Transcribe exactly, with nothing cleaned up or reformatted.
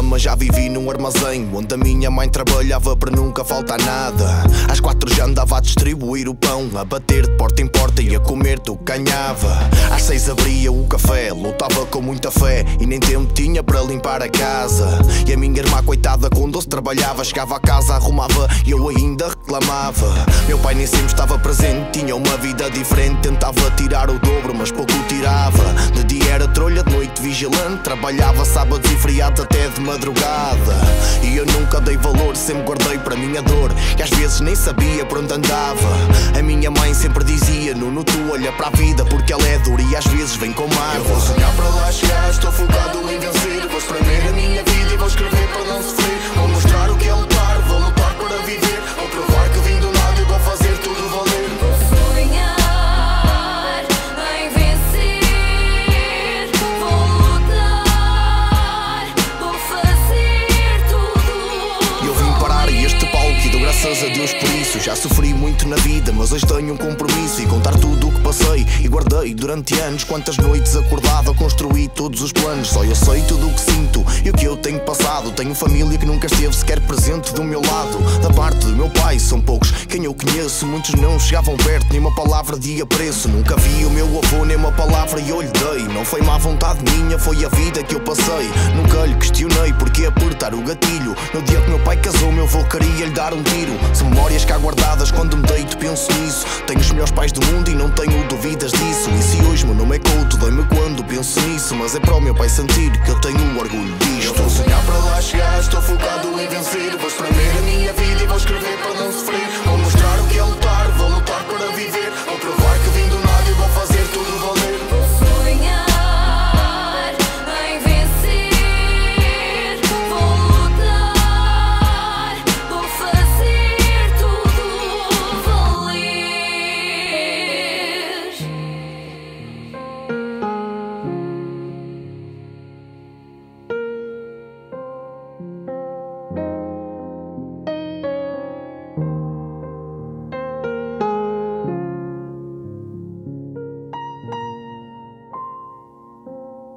mas já vivi num armazém onde a minha mãe trabalhava para nunca faltar nada. Às quatro já andava a distribuir o pão, a bater de porta em porta e a comer do que ganhava. Às seis abria o café, lutava com muita fé e nem tempo tinha para limpar a casa. E a minha irmã coitada com doce trabalhava, chegava a casa, arrumava e eu ainda reclamava. Meu pai nem sempre estava presente, tinha uma vida diferente, tentava tirar o dobro mas pouco tirava. De dia era trolha, de noite vigilante, trabalhava sábados e feriados até de madrugada. E eu nunca dei valor, sempre guardei para minha dor e às vezes nem sabia por onde andava. A minha mãe sempre dizia: Nuno, tu olha para a vida porque ela é dura e às vezes vem com mágoa. Eu vou sonhar para lá chegar, estou focado em vencer. Vou espremer a minha vida e vou escrever para não sofrer. Vou mostrar o que é lutar, vou lutar para viver. Vou provar que vim do nada e vou fazer tudo valer. Vou sonhar em vencer, vou lutar, vou fazer tudo. E eu vim parar este palco e dou graças a Deus por isso. Já sofri muito na vida, mas hoje tenho um compromisso e contar tudo o que passei e guardei durante anos. Quantas noites acordado a construir todos os planos. Só eu sei tudo o que sinto e o que eu tenho passado. Tenho família que nunca esteve sequer presente do meu lado. Da parte do meu pai são poucos quem eu conheço. Muitos não chegavam perto, nem uma palavra de apreço. Nunca vi o meu avô, nem uma palavra e eu lhe dei. Não foi má vontade minha, foi a vida que eu passei. Nunca lhe questionei porque apertar o gatilho. No dia que meu pai casou, meu avô queria lhe dar um tiro. São memórias cá guardadas, quando me deito penso nisso. Tenho os melhores pais do mundo e não tenho dúvidas disso. E se hoje meu nome é Couto, dói-me quando penso nisso. Mas é para o meu pai sentir que eu tenho um orgulho disto. Eu vou sonhar para lá chegar, estou focado em vencer. Vou espremer a minha vida e vou escrever para não sofrer.